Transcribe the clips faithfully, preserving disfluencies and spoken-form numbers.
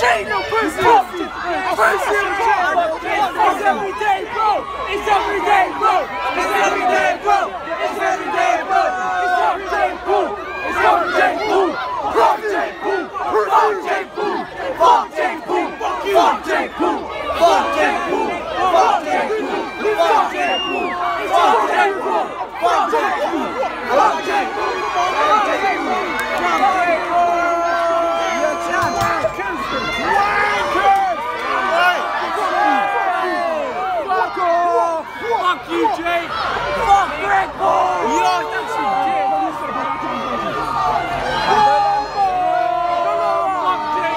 Chain no pussy! Pussy! Pussy! It's every day, bro! It's every day, bro! It's every day, bro! It's every day, bro! It's every day, boo! It's every day, boo! Fuck Jay Boo! Fuck Jay Boo! Fuck Jay Boo! Fuck Jay Boo! Fuck Jay Boo! Fuck Jay Boo! Fuck Jay Boo! Fuck Jay Boo! Fuck Jay Boo! Fuck Jay Boo! Fuck Jay Boo! Fuck you, Jay! Fuck Greg Ball! Yo, that's it, Jay! Fuck Jay!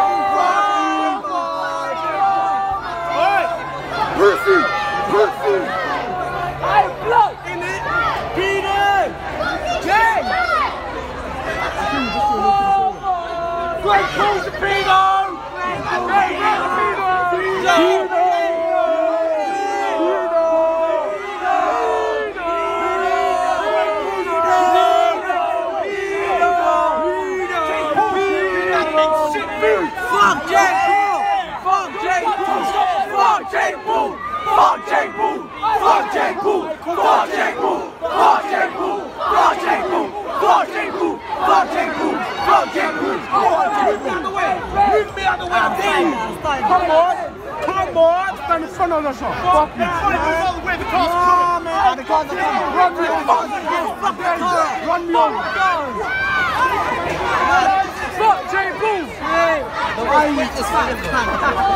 Pussy! Pussy! I blow! In it! Beat it! Jay! Greg Ball's the Pino! Greg Ball's the Pino! Fuck Jay Boo! Fuck Jay Boo! Fuck Jay Boo! Fuck Jay Boo! Fuck Jay Boo! Fuck Jay Boo! Fuck Jay Boo! Fuck Jay Boo! Fuck Jay Boo! Fuck Jay Boo! Fuck Jay Boo! Move me out the way! Move me out the way! Come on! Come on! Stand in front of us! Fuck me! Move out the way! The car's coming! Oh, the car's coming! Run me over! Run me over! Fuck Jay Boo! The way you just fucking cunt.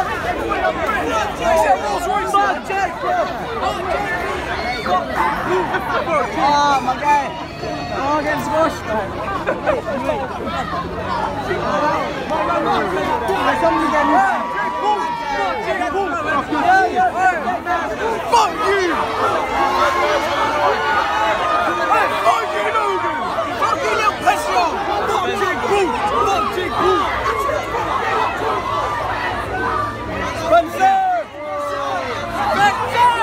Oh, my guy. Oh, against Rush. Fuck you! Fuck you, Logan! Fuck you, little pesto! Fuck Jay Boo! Fuck Jay Boo! Spencer! Spencer!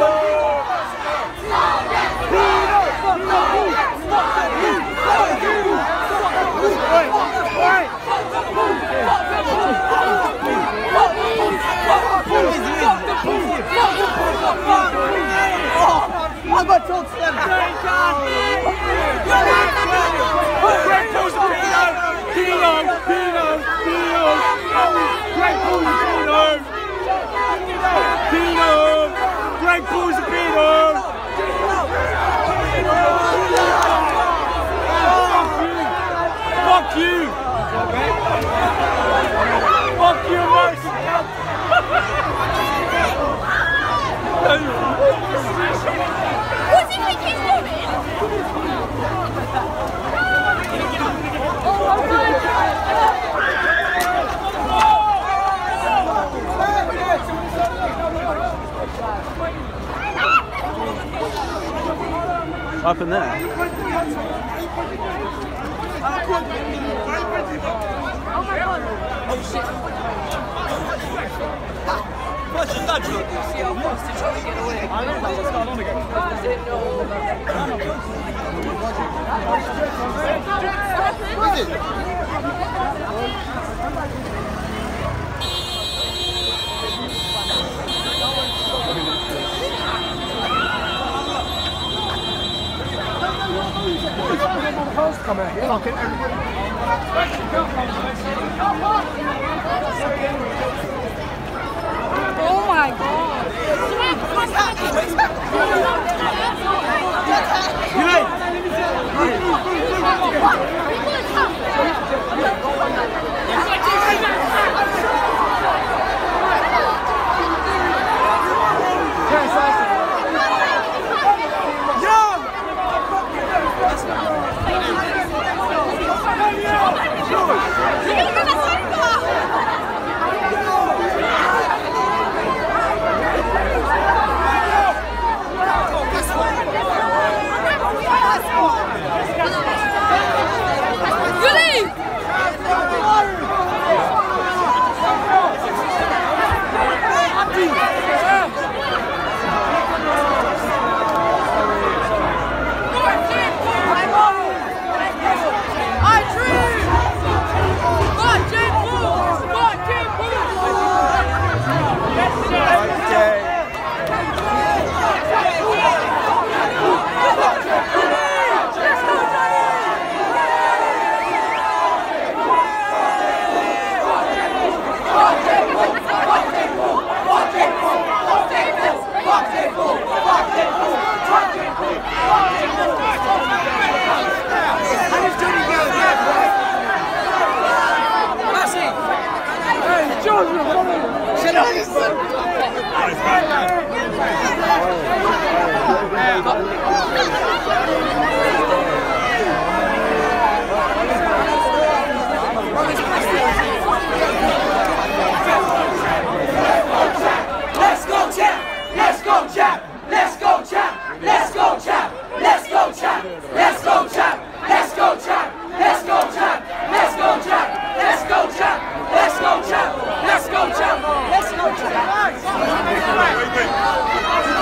I got told Slim. Greg Ball's the Pino! Pino! Pino! Pino! Greg Ball's the Pino! Pino! Greg Ball's the Pino! Fuck you! Fuck you, Mercy! What do you think he's doing? Up in there. Oh my god. Oh shit. What's your dad doing? See how fast to try to get away. I don't know what's going on again. Does it know? Come here. Fucking everybody. Oh my god. What's happening? What's Yo! Let's go, champ! Let's go, champ! Let's go, champ! Let's go, champ! Let's go, champ! Let's go, champ! Let's go, champ! Let's go, champ! Let's go, champ! Let's go, champ! Let's go, champ! Let's go, champ! Let's go, champ!